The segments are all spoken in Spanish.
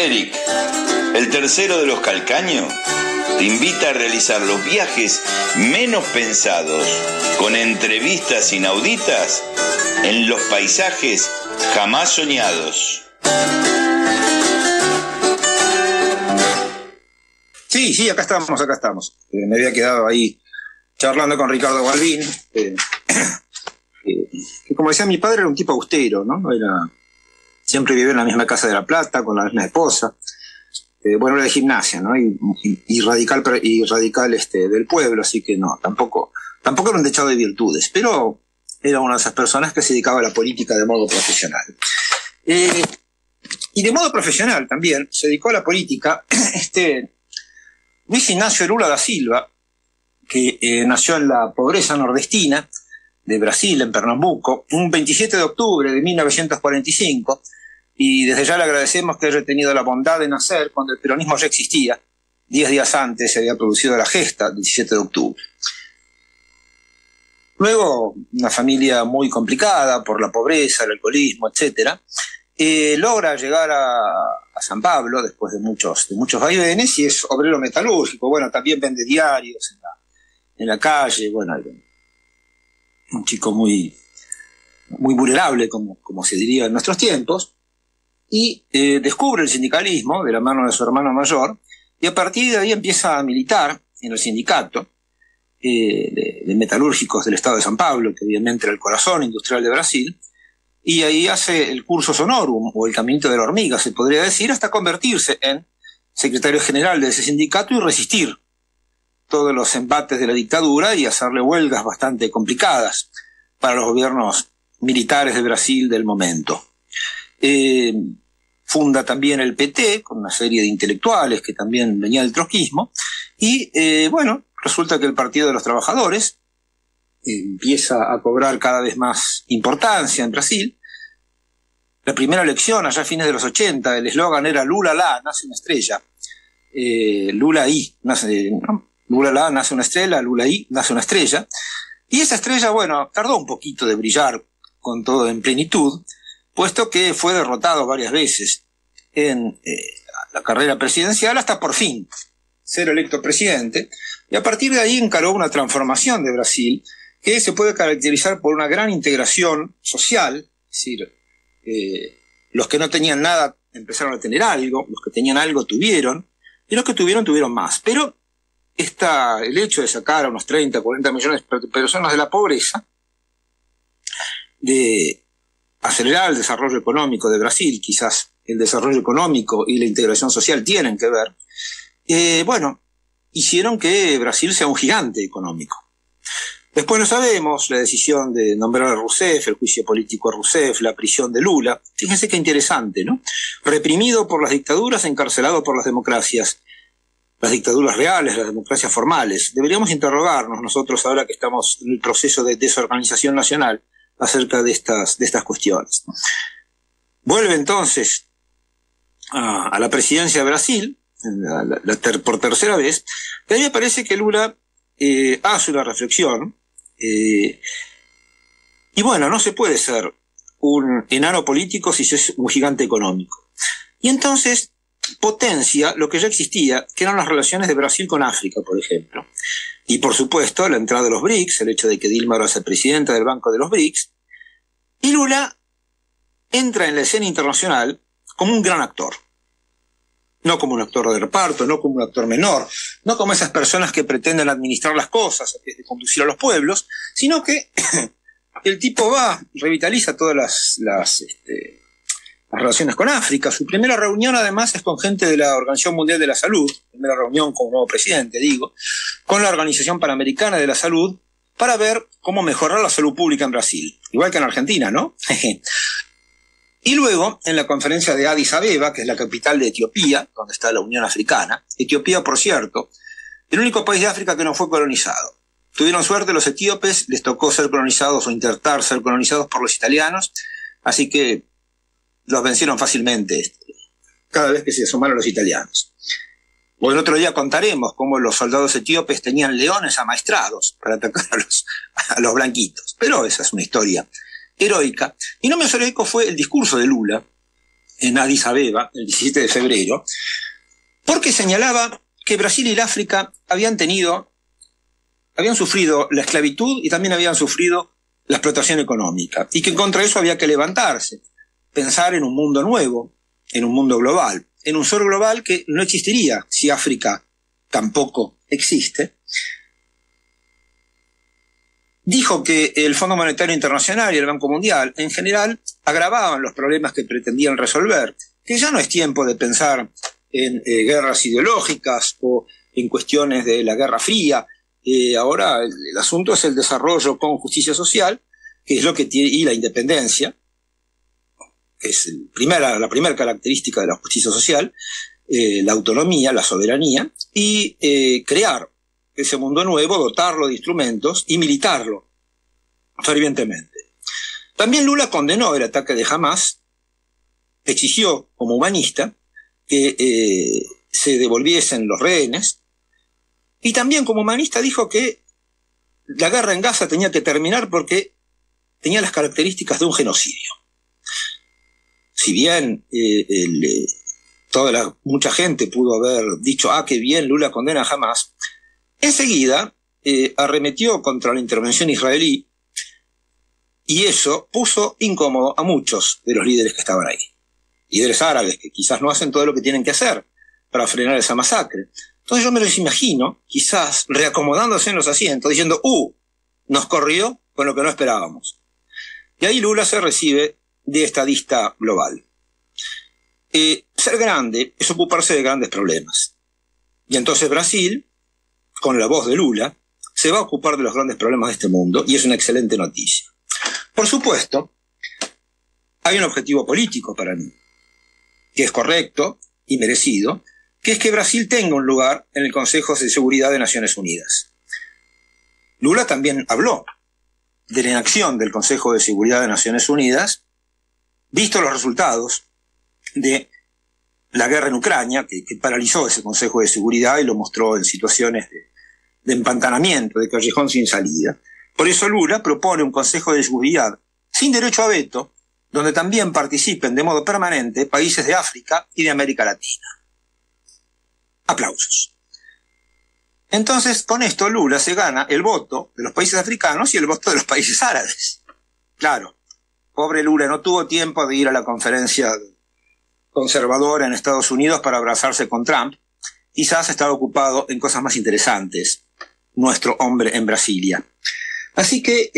Eric, el tercero de los Calcaño, te invita a realizar los viajes menos pensados, con entrevistas inauditas en los paisajes jamás soñados. Sí, acá estamos. Me había quedado ahí charlando con Ricardo Balbín, que como decía mi padre era un tipo austero, ¿no? Siempre vivió en la misma casa de La Plata, con la misma esposa. Era de gimnasia, ¿no? Y radical del pueblo, así que no, tampoco era un dechado de virtudes, pero era una de esas personas que se dedicaba a la política de modo profesional. Y de modo profesional también se dedicó a la política Luis Ignacio Lula da Silva, que nació en la pobreza nordestina de Brasil, en Pernambuco, un 27 de octubre de 1945, y desde ya le agradecemos que haya tenido la bondad de nacer cuando el peronismo ya existía. 10 días antes se había producido la gesta, 17 de octubre. Luego, una familia muy complicada por la pobreza, el alcoholismo, etc., logra llegar a San Pablo después de muchos vaivenes, y es obrero metalúrgico. También vende diarios en la calle. Un chico muy vulnerable, como se diría en nuestros tiempos, y descubre el sindicalismo de la mano de su hermano mayor, y a partir de ahí empieza a militar en el sindicato de metalúrgicos del estado de San Pablo, que obviamente era el corazón industrial de Brasil, y ahí hace el cursus honorum, o el caminito de la hormiga, se podría decir, hasta convertirse en secretario general de ese sindicato y resistir todos los embates de la dictadura y hacerle huelgas bastante complicadas para los gobiernos militares de Brasil del momento. Funda también el PT, con una serie de intelectuales que también venía del trotskismo, y resulta que el Partido de los Trabajadores empieza a cobrar cada vez más importancia en Brasil. La primera elección, allá a fines de los 80, el eslogan era Lula lá, nace una estrella. Lula ahí, Lula lá, nace una estrella, Lula ahí, nace una estrella. Y esa estrella, tardó un poquito de brillar con todo en plenitud, puesto que fue derrotado varias veces en la carrera presidencial hasta por fin ser electo presidente, y a partir de ahí encaró una transformación de Brasil que se puede caracterizar por una gran integración social, es decir, los que no tenían nada empezaron a tener algo, los que tenían algo tuvieron, y los que tuvieron más. Pero el hecho de sacar a unos 30, 40 millones de personas de la pobreza, de acelerar el desarrollo económico de Brasil, quizás el desarrollo económico y la integración social tienen que ver, hicieron que Brasil sea un gigante económico. Después no sabemos la decisión de nombrar a Rousseff, el juicio político a Rousseff, la prisión de Lula. Fíjense qué interesante, ¿no? Reprimido por las dictaduras, encarcelado por las democracias. Las dictaduras reales, las democracias formales. Deberíamos interrogarnos nosotros, ahora que estamos en el proceso de desorganización nacional, acerca de estas cuestiones. Vuelve entonces a la presidencia de Brasil, por tercera vez, y a mí me parece que Lula hace una reflexión, no se puede ser un enano político si se es un gigante económico. Y entonces potencia lo que ya existía, que eran las relaciones de Brasil con África, por ejemplo. Y por supuesto, la entrada de los BRICS, el hecho de que Dilma ahora sea presidenta del Banco de los BRICS. Y Lula entra en la escena internacional como un gran actor. No como un actor de reparto, no como un actor menor, no como esas personas que pretenden administrar las cosas, de conducir a los pueblos, sino que el tipo revitaliza todas las relaciones con África. Su primera reunión, además, es con gente de la Organización Mundial de la Salud, primera reunión con un nuevo presidente, con la Organización Panamericana de la Salud, para ver cómo mejorar la salud pública en Brasil. Igual que en Argentina, ¿no? Y luego, en la conferencia de Addis Abeba, que es la capital de Etiopía, donde está la Unión Africana. Etiopía, por cierto, el único país de África que no fue colonizado. Tuvieron suerte los etíopes, les tocó ser colonizados o intentar ser colonizados por los italianos, así que los vencieron fácilmente cada vez que se asomaron los italianos. O el otro día contaremos cómo los soldados etíopes tenían leones amaestrados para atacar a los blanquitos. Pero esa es una historia heroica. Y no menos heroico fue el discurso de Lula, en Addis Abeba, el 17 de febrero, porque señalaba que Brasil y el África habían sufrido la esclavitud y también habían sufrido la explotación económica, y que contra eso había que levantarse, pensar en un mundo nuevo, en un mundo global, en un sur global que no existiría si África tampoco existe. Dijo que el Fondo Monetario Internacional y el Banco Mundial, en general, agravaban los problemas que pretendían resolver, que ya no es tiempo de pensar en guerras ideológicas o en cuestiones de la Guerra Fría. Ahora el asunto es el desarrollo con justicia social, que es lo que tiene, y la independencia, que es la primera característica de la justicia social, la autonomía, la soberanía, y crear ese mundo nuevo, dotarlo de instrumentos y militarlo fervientemente. También Lula condenó el ataque de Hamás, exigió como humanista que se devolviesen los rehenes, y también como humanista dijo que la guerra en Gaza tenía que terminar porque tenía las características de un genocidio. Si bien mucha gente pudo haber dicho, qué bien, Lula condena a Hamás, enseguida arremetió contra la intervención israelí, y eso puso incómodo a muchos de los líderes que estaban ahí. Líderes árabes que quizás no hacen todo lo que tienen que hacer para frenar esa masacre. Entonces yo me los imagino, quizás reacomodándose en los asientos, diciendo, nos corrió con lo que no esperábamos. Y ahí Lula se recibe de estadista global. Ser grande es ocuparse de grandes problemas. Y entonces Brasil, con la voz de Lula, se va a ocupar de los grandes problemas de este mundo, y es una excelente noticia. Por supuesto, hay un objetivo político para mí, que es correcto y merecido, que es que Brasil tenga un lugar en el Consejo de Seguridad de Naciones Unidas. Lula también habló de la inacción del Consejo de Seguridad de Naciones Unidas, visto los resultados de la guerra en Ucrania, que paralizó ese Consejo de Seguridad y lo mostró en situaciones de empantanamiento, de callejón sin salida. Por eso Lula propone un Consejo de Seguridad sin derecho a veto, donde también participen de modo permanente países de África y de América Latina. Aplausos. Entonces, con esto Lula se gana el voto de los países africanos y el voto de los países árabes. Claro, pobre Lula no tuvo tiempo de ir a la conferencia conservadora en Estados Unidos para abrazarse con Trump. Quizás estaba ocupado en cosas más interesantes, nuestro hombre en Brasilia. Así que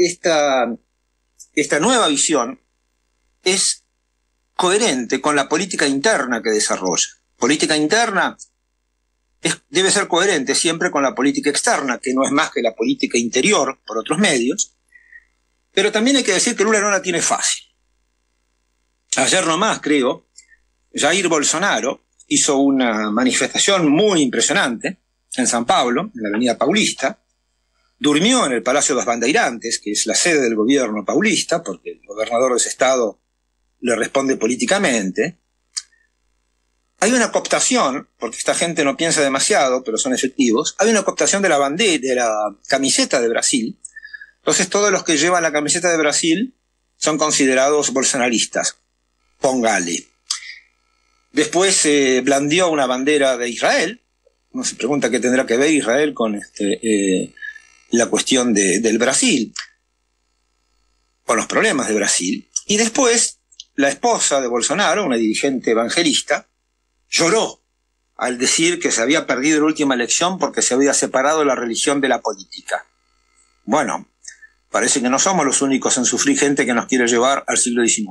esta nueva visión es coherente con la política interna que desarrolla. Política interna debe ser coherente siempre con la política externa, que no es más que la política interior por otros medios, pero también hay que decir que Lula no la tiene fácil. Ayer nomás, creo, Jair Bolsonaro hizo una manifestación muy impresionante en San Pablo, en la avenida Paulista, durmió en el Palacio de los Bandeirantes, que es la sede del gobierno paulista, porque el gobernador de ese estado le responde políticamente. Hay una cooptación, porque esta gente no piensa demasiado, pero son efectivos, hay una cooptación de la bandera, de la camiseta de Brasil. Entonces todos los que llevan la camiseta de Brasil son considerados bolsonaristas. Póngale. Después blandió una bandera de Israel. Uno se pregunta qué tendrá que ver Israel con la cuestión del Brasil, con los problemas de Brasil. Y después la esposa de Bolsonaro, una dirigente evangelista, lloró al decir que se había perdido la última elección porque se había separado la religión de la política. Bueno, parece que no somos los únicos en sufrir gente que nos quiere llevar al siglo XIX.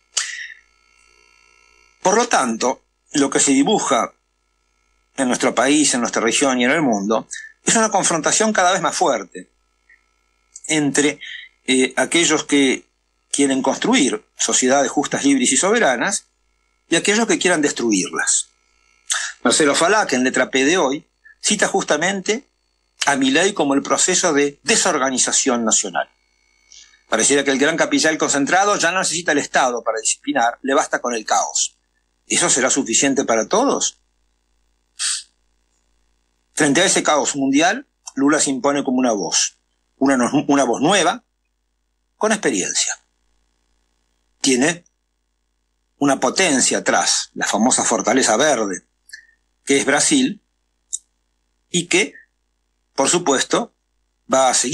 Por lo tanto, lo que se dibuja en nuestro país, en nuestra región y en el mundo es una confrontación cada vez más fuerte entre aquellos que quieren construir sociedades justas, libres y soberanas y aquellos que quieran destruirlas. Marcelo Falá, que en letra P de hoy, cita justamente a Milei como el proceso de desorganización nacional. Pareciera que el gran capital concentrado ya no necesita el Estado para disciplinar, le basta con el caos. ¿Eso será suficiente para todos? Frente a ese caos mundial, Lula se impone como una voz voz nueva, con experiencia. Tiene una potencia atrás, la famosa fortaleza verde, que es Brasil, y que, por supuesto, va a ser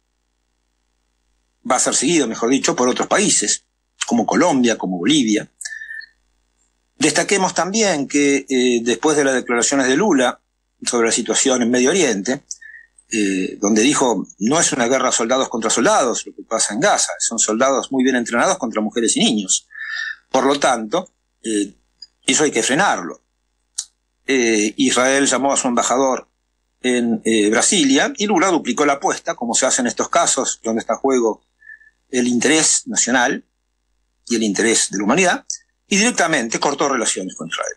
seguido, mejor dicho, por otros países, como Colombia, como Bolivia. Destaquemos también que después de las declaraciones de Lula sobre la situación en Medio Oriente, donde dijo, no es una guerra soldados contra soldados lo que pasa en Gaza, son soldados muy bien entrenados contra mujeres y niños. Por lo tanto, eso hay que frenarlo. Israel llamó a su embajador en Brasilia y Lula duplicó la apuesta, como se hace en estos casos, donde está en juego el interés nacional y el interés de la humanidad, y directamente cortó relaciones con Israel.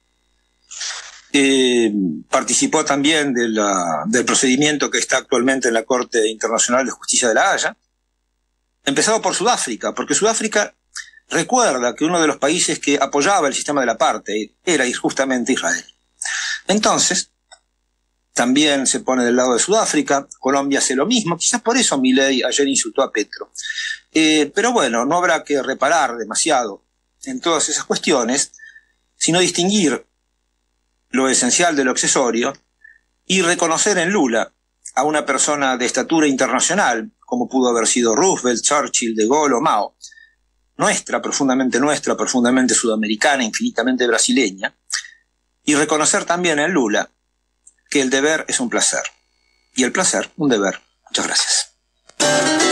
Participó también del procedimiento que está actualmente en la Corte Internacional de Justicia de La Haya, empezado por Sudáfrica, porque Sudáfrica recuerda que uno de los países que apoyaba el sistema del apartheid era justamente Israel. Entonces, también se pone del lado de Sudáfrica, Colombia hace lo mismo, quizás por eso Milei ayer insultó a Petro. Pero bueno, no habrá que reparar demasiado en todas esas cuestiones, sino distinguir lo esencial de lo accesorio y reconocer en Lula a una persona de estatura internacional, como pudo haber sido Roosevelt, Churchill, De Gaulle o Mao, nuestra, profundamente sudamericana, infinitamente brasileña, y reconocer también en Lula que el deber es un placer, y el placer un deber. Muchas gracias.